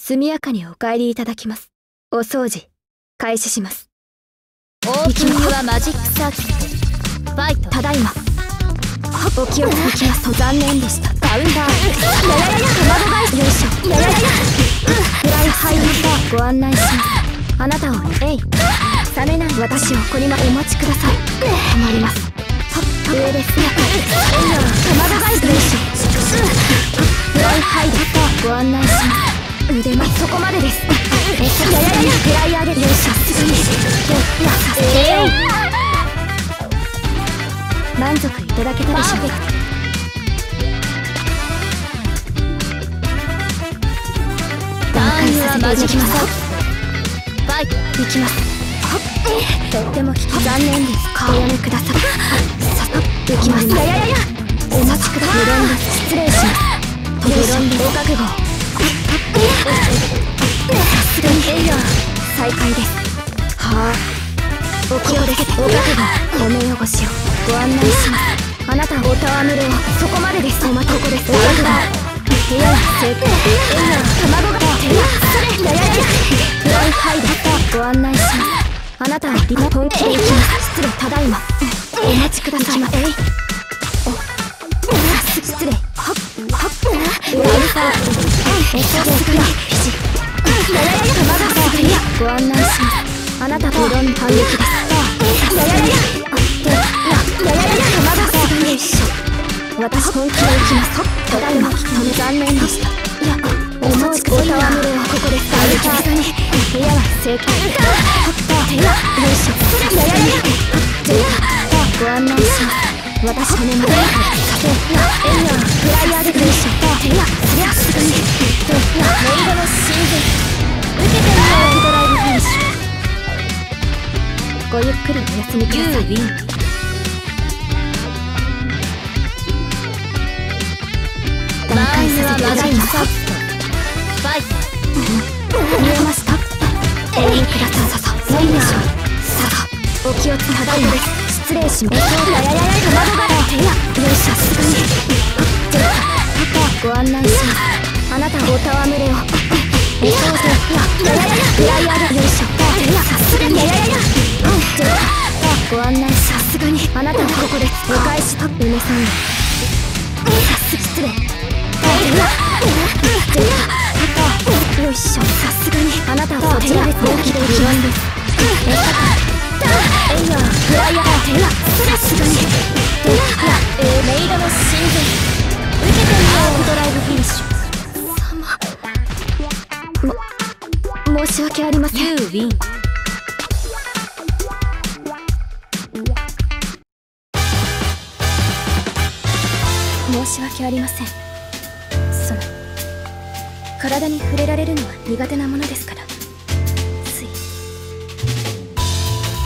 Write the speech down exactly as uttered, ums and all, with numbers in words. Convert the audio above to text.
速やかにお帰りいただきます。お掃除開始します。 オープニングはマジックサーキットファイト。 ただいま。お気をつけますと残念でした。カウンター。やややや卵返し。よいしょ。ややややフライハイにご案内します。あなたをえい冷めない私をここにまお待ちください。止まります。上です。えいや卵返し。よいしょ。フライハイでご案内します。腕まそこまでです。えややややフライ上げ。よいしょ。すぐにやさせて満足いただけたでしょうか。 ターンはマジックサーキットファイト。 いきます。とっても危機残念です。おやめください。さっ行きます。ややややお待ちください。無論です。失礼します。無論です。お覚悟さすがにエイヤー再開です。はあお気をつけて。お覚悟お目汚しをご案内します。あなたお戯れをそこまでです。おまここです。お覚悟部屋は成功。エイヤー卵が手やそれややややフライハイでご案内します。あなたはリモ本気で行きます。失礼。ただいまお待ちください。えいお失礼。はっはっうわうさえさすがに肘やややや卵がすぐにご案内します。あなたとうどん反撃です。やややややややや卵がすぐに一緒。私本気で行きます。ただいま残念でした。いやお待ちください。お戯れをここでさすがに部屋は成功。手やよいしょ。ややややご案内します。私骨までエイヤーフライヤーでよいしょ。手やそりゃすぐにメイドの真髄受けてみよう。ドライブフィニッシュ。ごゆっくりお休みください。 ユーウィン。 段階させていただきます。 ファイト。 見えました。ご覧ください。ささメイヤーささお気をつけただいまです。失礼します。やややや卵が手やよいしょ。すぐにご案内します。あなたお戯れをえそうでややややフライヤーでよいしょ。手やさすがにややややご案内さすがにあなたはここです。お返しと梅さんさす失礼。よいしょ。さすがにあなたはそちらで本気で行きます。エイヤーフライヤー手やさすがにえー、メイドの真髄受けてみよう。ドライブフィニッシュ。ま、申し訳ありません。 ユーウィン。 申し訳ありません。その体に触れられるのは苦手なものですから。